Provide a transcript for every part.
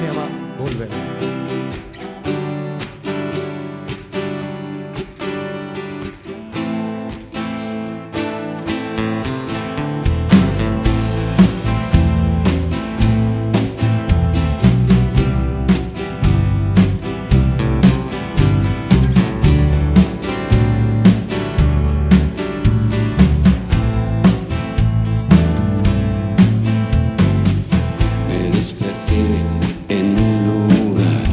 se llama Volver. En un lugar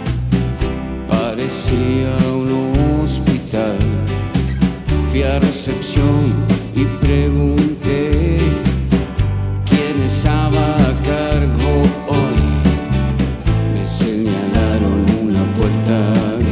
parecía un hospital. Fui a recepción y pregunté quién estaba a cargo hoy. Me señalaron una puerta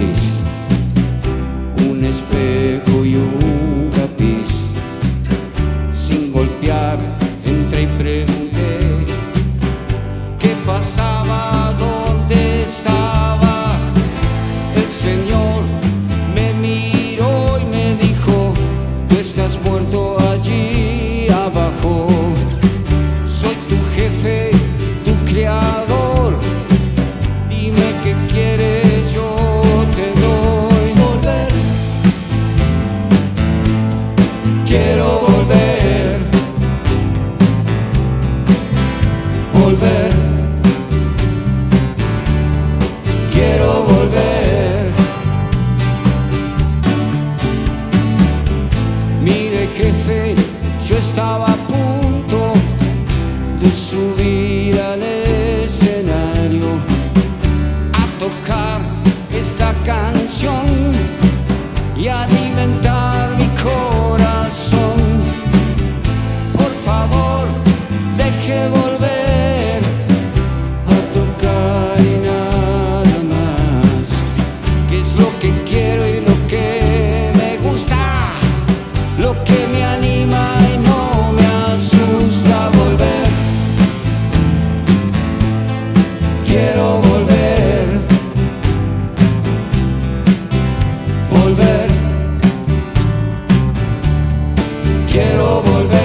gris, un espejo y un tapiz. Sin golpear entré y pregunté qué pasaba, dónde estaba. El Señor me miró y me dijo: tú estás muerto allí abajo. Soy tu jefe, tu creador. Dime qué quieres, yo te doy. Volver, quiero volver. Volver, quiero volver. Mire, jefe, yo estaba a punto de subir al escenario a tocar esta canción y alimentar mi corazón. Por favor, deje volver a tocar y nada más, que es lo que quiero y lo que me gusta, lo que me anima y no me asusta. Volver, quiero volver. Volver, quiero volver.